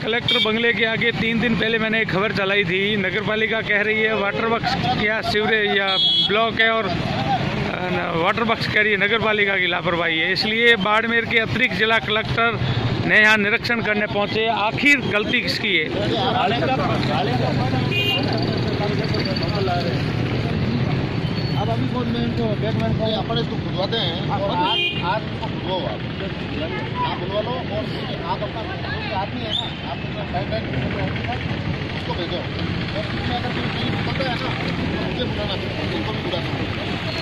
Collector बंगले के आगे 3 दिन पहले मैंने एक खबर चलाई थी। नगर पालिका कह रही है वाटर वर्क्स या सीवरेज या ब्लॉक है, और वाटर वर्क्स कह रही है नगर पालिका की लापरवाही है। इसलिए बाड़मेर के अतिरिक्त जिला कलेक्टर ने यहाँ निरीक्षण करने पहुंचे। आखिर गलती किसकी है? अब अभी कौन में इनको बैटमैन को अपने इसको खुदवाते हैं और आज वो आप बुलवा लो और आप अपना आदमी है ना, आप उसको भेजो और इसमें अगर कोई पता है ना मुझे बुलाना, उनको भी बुलाना।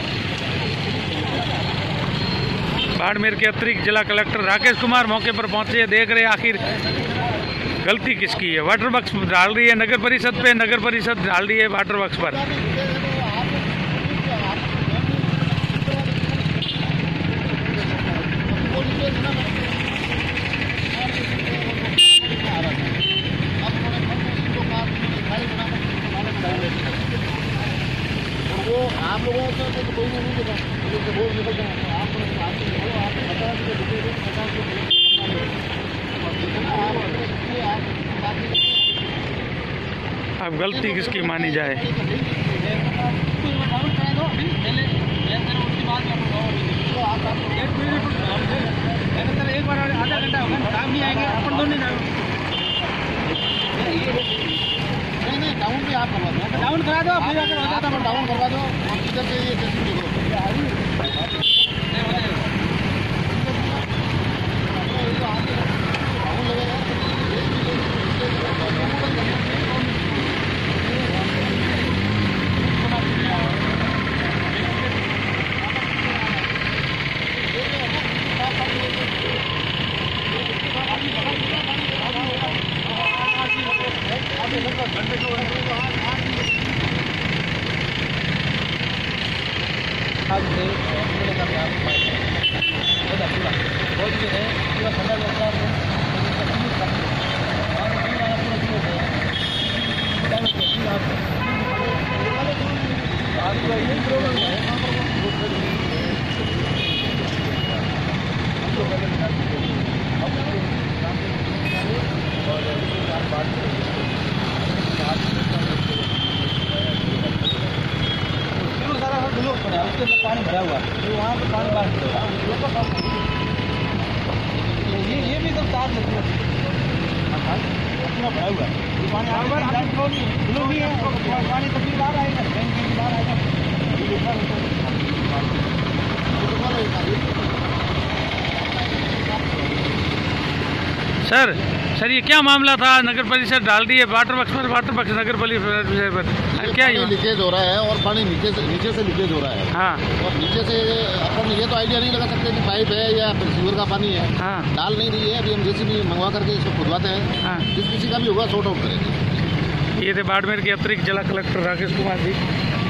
बाड़मेर के अतिरिक्त जिला कलेक्टर राकेश कुमार मौके पर पहुंचे, देख रहे आखिर गलती किसकी है। वाटर वर्क्स डाल रही है नगर परिषद पे, नगर परिषद डाल रही है वाटर वर्क्स पर। वो आप लोगों को तो कोई नहीं देगा, वो निकल जाए आप अब गलती किसकी मानी जाए? एक बार आधा घंटा होगा, काम नहीं आएंगे अपन दोनों नहीं डाउन भी आप करवा दो, डाउन करा दो, फिर अगर हो जाता है डाउन करवा दो। इधर से ये पानी भरा हुआ तो वहाँ पे पानी बाहर ये भी सब साफ लगती है, पूरा भरा हुआ ये पानी नहीं है, पानी तब बाहर आएगा, बाहर आएगा। सर ये क्या मामला था? नगर परिषद डाल दी है वाटर वर्क्स पर, वाटर वर्क्स नगर परिषद पर क्या लीकेज हो रहा है और पानी नीचे से लीकेज हो रहा है। हाँ, और नीचे से अपन ये तो आइडिया नहीं लगा सकते कि पाइप है या सीवर का पानी है। हाँ, डाल नहीं रही है, अभी हम जेसीबी मंगवा करके इसको खुदवाते हैं। हाँ, जिस किसी का भी होगा सॉर्ट आउट करेंगे। ये थे बाड़मेर के अतिरिक्त जिला कलेक्टर राकेश कुमार जी।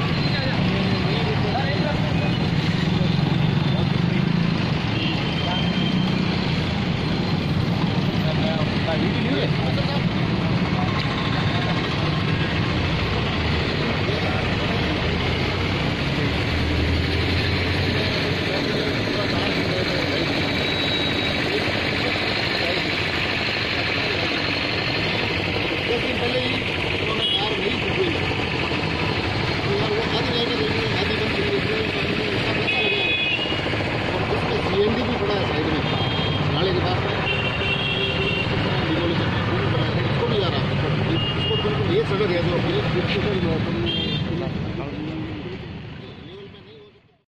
सीएनडी भी पड़ा है साइड में नाले के पास में, इसको भी आ रहा है, इसको बिल्कुल ये सड़क है जो